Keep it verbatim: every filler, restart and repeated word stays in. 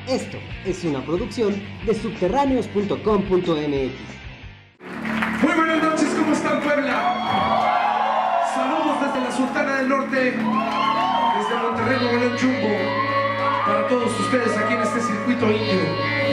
Esto es una producción de subterráneos punto com punto m x. Muy buenas noches, ¿cómo están, Puebla? Saludos desde la Sultana del Norte, desde Monterrey, Nuevo León, Chumbo, para todos ustedes aquí en este circuito indio.